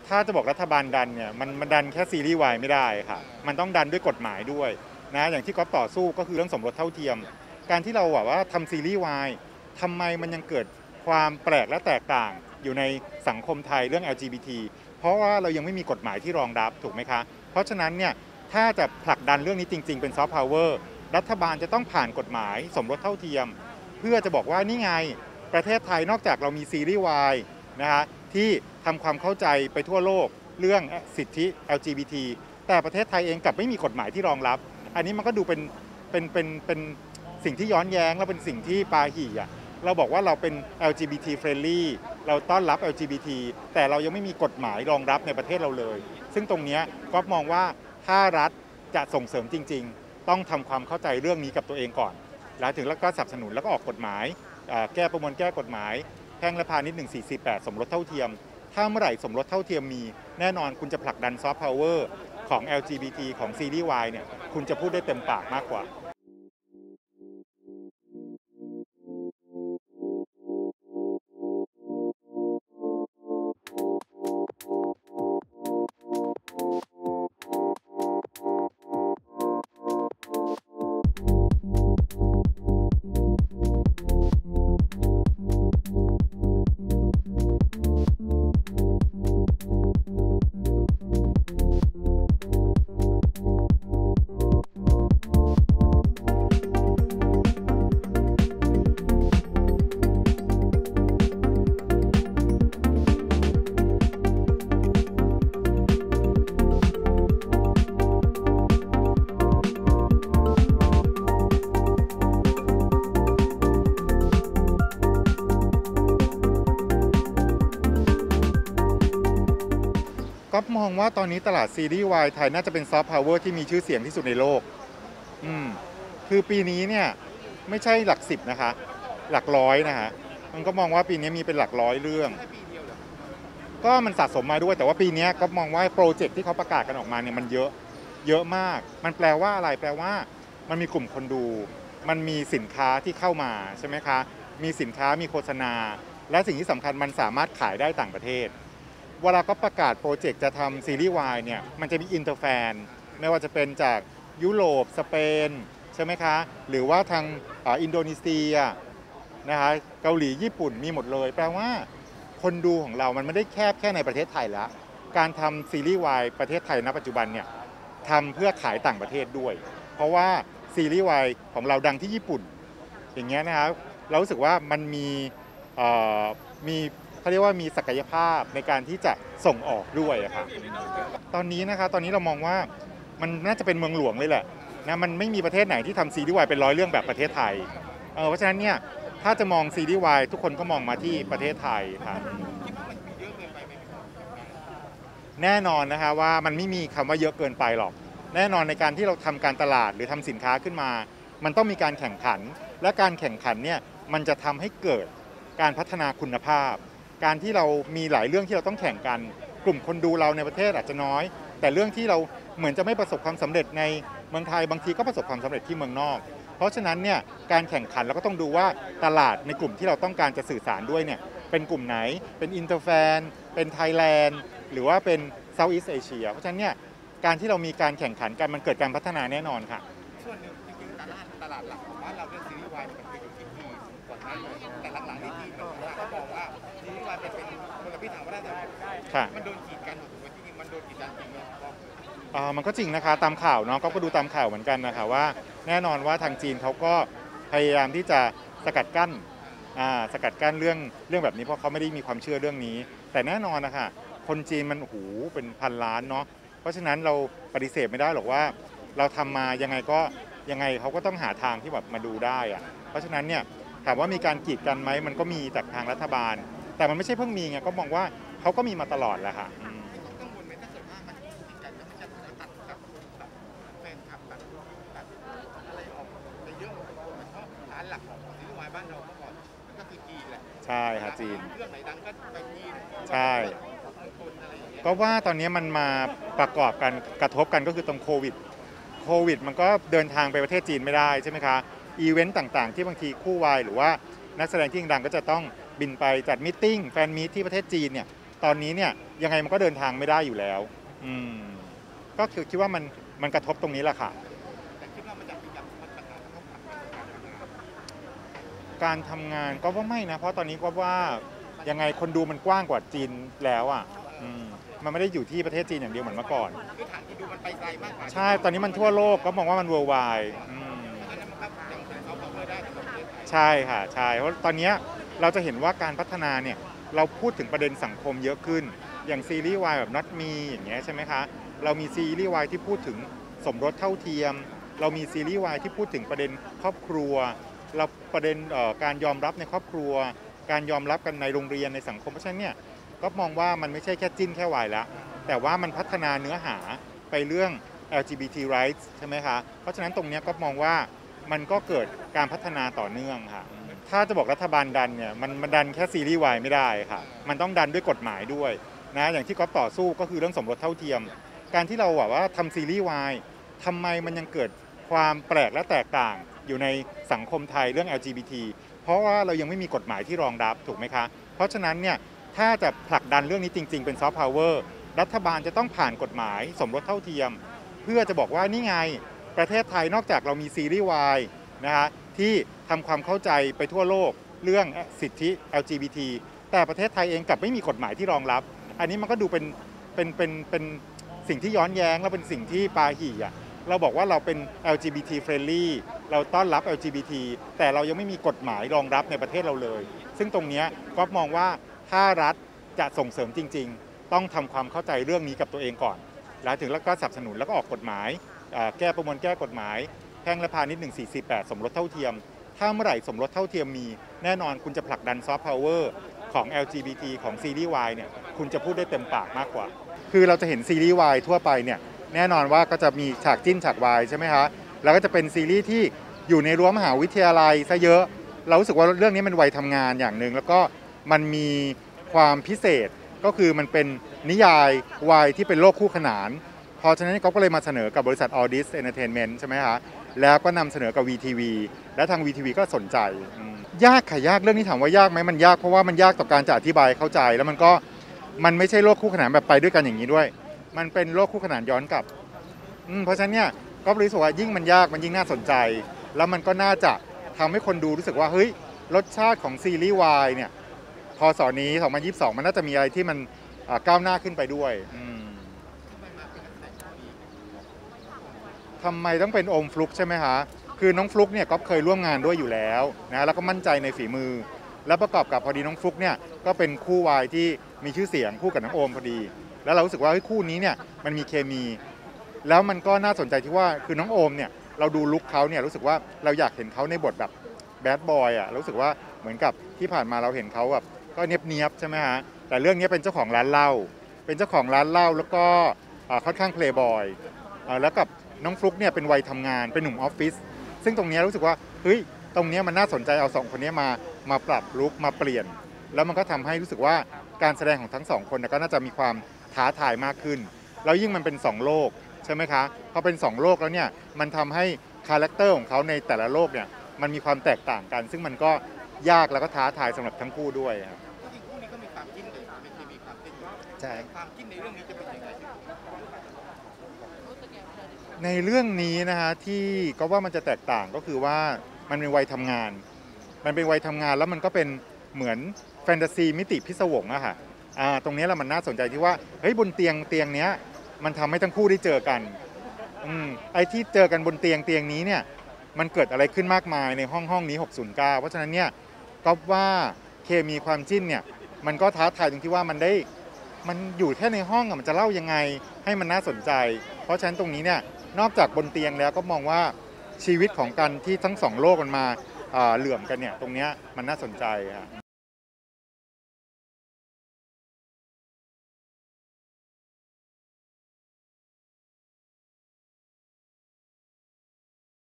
ถ้าจะบอกรัฐบาลดันเนี่ยมันดันแค่ซีรีส์วายไม่ได้ค่ะมันต้องดันด้วยกฎหมายด้วยนะอย่างที่ก๊อฟต่อสู้ก็คือเรื่องสมรสเท่าเทียมการที่เราแบบว่าทำซีรีส์วายทำไมมันยังเกิดความแปลกและแตกต่างอยู่ในสังคมไทยเรื่อง LGBT เพราะว่าเรายังไม่มีกฎหมายที่รองรับถูกไหมคะเพราะฉะนั้นเนี่ยถ้าจะผลักดันเรื่องนี้จริงๆเป็นซอฟต์พาวเวอร์รัฐบาลจะต้องผ่านกฎหมายสมรสเท่าเทียมเพื่อจะบอกว่านี่ไงประเทศไทยนอกจากเรามีซีรีส์วายนะคะที่ทำความเข้าใจไปทั่วโลกเรื่องสิทธิ LGBT แต่ประเทศไทยเองกลับไม่มีกฎหมายที่รองรับอันนี้มันก็ดูเป็นสิ่งที่ย้อนแย้งและเป็นสิ่งที่ปาหี่อ่ะเราบอกว่าเราเป็น LGBT friendly เราต้อนรับ LGBT แต่เรายังไม่มีกฎหมายรองรับในประเทศเราเลยซึ่งตรงนี้ก็มองว่าถ้ารัฐจะส่งเสริมจริงๆต้องทำความเข้าใจเรื่องนี้กับตัวเองก่อนแล้วถึงแล้วก็สนับสนุนแล้วก็ออกกฎหมายแก้ประมวลแก้กฎหมายแพ่งและพาณิชย์1448สมรสเท่าเทียมถ้าเมื่อไหร่สมรสเท่าเทียมมีแน่นอนคุณจะผลักดันซอฟต์พาวเวอร์ของ LGBT ของซีรีส์วายเนี่ยคุณจะพูดได้เต็มปากมากกว่าก็มองว่าตอนนี้ตลาดซีรีส์วายไทยน่าจะเป็นซอฟต์พาวเวอร์ที่มีชื่อเสียงที่สุดในโลกคือปีนี้เนี่ยไม่ใช่หลักสิบนะคะหลักร้อยนะคะมันก็มองว่าปีนี้มีเป็นหลักร้อยเรื่องก็มันสะสมมาด้วยแต่ว่าปีนี้ก็มองว่าโปรเจกต์ที่เขาประกาศกันออกมาเนี่ยมันเยอะมากมันแปลว่าอะไรแปลว่ามันมีกลุ่มคนดูมันมีสินค้าที่เข้ามาใช่ไหมคะมีสินค้ามีโฆษณาและสิ่งที่สำคัญมันสามารถขายได้ต่างประเทศเวลาก็ประกาศโปรเจกต์จะทำซีรีส์วายเนี่ยมันจะมีอินเตอร์แฟนไม่ว่าจะเป็นจากยุโรปสเปนใช่ไหมคะหรือว่าทางอินโดนีเซียนะคะเกาหลีญี่ปุ่นมีหมดเลยแปลว่าคนดูของเรามันไม่ได้แค่ในประเทศไทยแล้วการทำซีรีส์วายประเทศไทยณปัจจุบันเนี่ยทำเพื่อขายต่างประเทศด้วยเพราะว่าซีรีส์วายของเราดังที่ญี่ปุ่นอย่างเงี้ยนะครับเรารู้สึกว่ามันมีเขาเรียกว่ามีศักยภาพในการที่จะส่งออกด้วยครับตอนนี้เรามองว่ามันน่าจะเป็นเมืองหลวงเลยแหละนะมันไม่มีประเทศไหนที่ทำซีรีส์วายเป็น100เรื่องแบบประเทศไทยเพราะฉะนั้นเนี่ยถ้าจะมองซีรีส์วายทุกคนก็มองมาที่ประเทศไทยครับแน่นอนนะคะว่ามันไม่มีคำว่าเยอะเกินไปหรอกแน่นอนในการที่เราทำการตลาดหรือทำสินค้าขึ้นมามันต้องมีการแข่งขันและการแข่งขันเนี่ยมันจะทำให้เกิดการพัฒนาคุณภาพการที่เรามีหลายเรื่องที่เราต้องแข่งกันกลุ่มคนดูเราในประเทศอาจจะน้อยแต่เรื่องที่เราเหมือนจะไม่ประสบความสำเร็จในเมืองไทยบางทีก็ประสบความสำเร็จที่เมืองนอกเพราะฉะนั้นเนี่ยการแข่งขันเราก็ต้องดูว่าตลาดในกลุ่มที่เราต้องการจะสื่อสารด้วยเนี่ยเป็นกลุ่มไหนเป็นอินเตอร์แฟนเป็นไทยแลนด์หรือว่าเป็นเซาท์อีสต์เอเชียเพราะฉะนั้นเนี่ยการที่เรามีการแข่งขันกันมันเกิดการพัฒนาแน่นอนค่ะส่วนหนึ่งจริงๆตลาดหลักของบ้านเราเรื่องซีรีส์วายมันเคยอยู่ที่จีนก่อนหน้านี้แต่หลังๆนี่จีนเขาบอกว่าซีรีส์วายเป็นมลพิษทางวัฒนธรรมมันโดนกีดกันถูกไหมจริงๆมันโดนกีดกันจริงไหมมันก็จริงนะคะตามข่าวเนาะก็ดูตามข่าวเหมือนกันนะคะว่าแน่นอนว่าทางจีนเขาก็พยายามที่จะสกัดกั้นเรื่องแบบนี้เพราะเขาไม่ได้มีความเชื่อเรื่องนี้แต่แน่นอนนะคะคนจีนมันเป็นพันล้านเนาะเพราะฉะนั้นเราปฏิเสธไม่ได้หรอกว่าเราทำมายังไงเขาก็ต้องหาทางที่แบบมาดูได้อะเพราะฉะนั้นเนี่ยถามว่ามีการกีดกันไหมมันก็มีจากทางรัฐบาลแต่มันไม่ใช่เพิ่งมีไงก็มองว่าเขาก็มีมาตลอดแหละค่ะใช่ค่ะจีนใช่ก็ว่าตอนนี้มันมาประกอบกันกระทบกันก็คือตรงโควิดมันก็เดินทางไปประเทศจีนไม่ได้ใช่ไหมคะอีเวนต์ต่างๆที่บางทีคู่วายหรือว่านักแสดงที่ดังก็จะต้องบินไปจัดมีตติ้งแฟนมีตที่ประเทศจีนเนี่ยตอนนี้เนี่ยยังไงมันก็เดินทางไม่ได้อยู่แล้วก็คือคิดว่ามันกระทบตรงนี้แหละค่ะแต่คิดว่ามันจะมีปัญหาทั้งหมดการทำงานก็ว่าไม่นะเพราะตอนนี้ก็ว่ายังไงคนดูมันกว้างกว่าจีนแล้วอ่ะมันไม่ได้อยู่ที่ประเทศจีนอย่างเดียวเหมือนเมื่อก่อนคือฐานที่ดูมันไปไกลมากกว่าใช่ตอนนี้มันทั่วโลกก็มองว่ามัน worldwide ใช่ค่ะใช่เพราะตอนนี้เราจะเห็นว่าการพัฒนาเนี่ยเราพูดถึงประเด็นสังคมเยอะขึ้นอย่างซีรีส์วายแบบ Not Me อย่างเงี้ยใช่ไหมคะเรามีซีรีส์วายที่พูดถึงสมรสเท่าเทียมเรามีซีรีส์วายที่พูดถึงประเด็นครอบครัวเราประเด็นการยอมรับในครอบครัวการยอมรับกันในโรงเรียนในสังคมเพราะฉะนั้นเนี่ยก็มองว่ามันไม่ใช่แค่จิ้นแค่วายแล้วแต่ว่ามันพัฒนาเนื้อหาไปเรื่อง LGBT rights ใช่ไหมคะเพราะฉะนั้นตรงนี้ก็มองว่ามันก็เกิดการพัฒนาต่อเนื่องค่ะถ้าจะบอกรัฐบาลดันเนี่ยมันดันแค่ซีรีส์วายไม่ได้ค่ะมันต้องดันด้วยกฎหมายด้วยนะอย่างที่ก๊อฟต่อสู้ก็คือเรื่องสมรสเท่าเทียมการที่เราว่าทำซีรีส์วายทำไมมันยังเกิดความแปลกและแตกต่างอยู่ในสังคมไทยเรื่อง LGBT เพราะว่าเรายังไม่มีกฎหมายที่รองรับถูกไหมคะเพราะฉะนั้นเนี่ยถ้าจะผลักดันเรื่องนี้จริงๆเป็นซอฟต์พาวเวอร์รัฐบาลจะต้องผ่านกฎหมายสมรสเท่าเทียมเพื่อจะบอกว่านี่ไงประเทศไทยนอกจากเรามีซีรีส์วายนะคะที่ทำความเข้าใจไปทั่วโลกเรื่องสิทธิ LGBT แต่ประเทศไทยเองกลับไม่มีกฎหมายที่รองรับอันนี้มันก็ดูเป็นสิ่งที่ย้อนแย้งและเป็นสิ่งที่ปาหี่อ่ะเราบอกว่าเราเป็น LGBT friendly เราต้อนรับ LGBT แต่เรายังไม่มีกฎหมายรองรับในประเทศเราเลยซึ่งตรงนี้ก็มองว่าถ้ารัฐจะส่งเสริมจริงๆต้องทำความเข้าใจเรื่องนี้กับตัวเองก่อนแล้วถึงแล้วก็สนับสนุนแล้วก็ออกกฎหมายแก้ประมวลแก้กฎหมายแพ่งและพาณิชย์1448สมรสเท่าเทียมถ้าเมื่อไหร่สมรสเท่าเทียมมีแน่นอนคุณจะผลักดันซอฟต์พาวเวอร์ของ LGBT ของซีรีส์วายเนี่ยคุณจะพูดได้เต็มปากมากกว่าคือเราจะเห็นซีรีส์วายทั่วไปเนี่ยแน่นอนว่าก็จะมีฉากจิ้นฉากวายใช่ไหมคะแล้วก็จะเป็นซีรีส์ที่อยู่ในรั้วมหาวิทยาลัยซะเยอะเรารู้สึกว่าเรื่องนี้มันวัยทำงานอย่างหนึ่งแล้วก็มันมีความพิเศษก็คือมันเป็นนิยายวายที่เป็นโลกคู่ขนานพอฉะนั้นก็เลยมาเสนอกับบริษัท Audis Entertainment ใช่ไหมคะแล้วก็นำเสนอกับ VTV และทาง VTV ก็สนใจยากค่ะยากเรื่องนี้ถามว่ายากไหมมันยากเพราะว่ามันยากต่อการจะอธิบายเข้าใจแล้วมันไม่ใช่โลกคู่ขนานแบบไปด้วยกันอย่างนี้ด้วยมันเป็นโลกคู่ขนานย้อนกลับเพราะฉะนั้นเนี่ยก็รู้สึกว่ายิ่งมันยากมันยิ่งน่าสนใจแล้วมันก็น่าจะทำให้คนดูรู้สึกว่าเฮ้ยรสชาติของซีรีส์วายเนี่ยพศนี้2022มันน่าจะมีอะไรที่มันก้าวหน้าขึ้นไปด้วยทำไมต้องเป็นโอมฟลุกใช่ไหมคะคือน้องฟลุกเนี่ยก็เคยร่วมงานด้วยอยู่แล้วนะแล้วก็มั่นใจในฝีมือแล้วประกอบกับพอดีน้องฟลุกเนี่ยก็เป็นคู่วายที่มีชื่อเสียงคู่กับน้องโอมพอดีแล้วเรารู้สึกว่าคู่นี้เนี่ยมันมีเคมีแล้วมันก็น่าสนใจที่ว่าคือน้องโอมเนี่ยเราดูลุคเขาเนี่ยรู้สึกว่าเราอยากเห็นเขาในบทแบบแบดบอยอ่ะรู้สึกว่าเหมือนกับที่ผ่านมาเราเห็นเขาแบบก็เนียบๆใช่ไหมฮะแต่เรื่องนี้เป็นเจ้าของร้านเหล้าแล้วก็ค่อนข้างเพลย์บอยแล้วกับน้องฟลุกเนี่ยเป็นวัยทำงานเป็นหนุ่มออฟฟิศซึ่งตรงนี้รู้สึกว่าเฮ้ยตรงนี้มันน่าสนใจเอา2คนนี้มาปรับลุคมาเปลี่ยนแล้วมันก็ทำให้รู้สึกว่าการแสดงของทั้ง2คนก็น่าจะมีความท้าทายมากขึ้นแล้วยิ่งมันเป็น2โลกใช่ไหมคะพอเป็น2โลกแล้วเนี่ยมันทำให้คาแรคเตอร์ของเขาในแต่ละโลกเนี่ยมันมีความแตกต่างกันซึ่งมันก็ยากแล้วก็ท้าทายสำหรับทั้งคู่ด้วยครับจริงคู่นี้ก็มีความจิ้นเลยมีความจิ้นใช่ความจิ้นในเรื่องนี้จะเป็นยังไงในเรื่องนี้นะฮะที่ก็ว่ามันจะแตกต่างก็คือว่ามันเป็นวัยทำงานแล้วมันก็เป็นเหมือนแฟนตาซีมิติพิศวงอะค่ะตรงนี้แหละมันน่าสนใจที่ว่าเฮ้ยบนเตียงเนี้ยมันทำให้ทั้งคู่ได้เจอกันไอ้ที่เจอกันบนเตียงนี้เนี่ยมันเกิดอะไรขึ้นมากมายในห้องนี้609เพราะฉะนั้นเนี่ยก็ว่าเคมีความจิ้นเนี่ยมันก็ท้าทายตรงที่ว่ามันอยู่แค่ในห้องมันจะเล่ายังไงให้มันน่าสนใจเพราะฉะนั้นตรงนี้เนี่ยนอกจากบนเตียงแล้วก็มองว่าชีวิตของกันที่ทั้ง2โลกมันมาเหลื่อมกันเนี่ยตรงนี้มันน่าสนใจครับ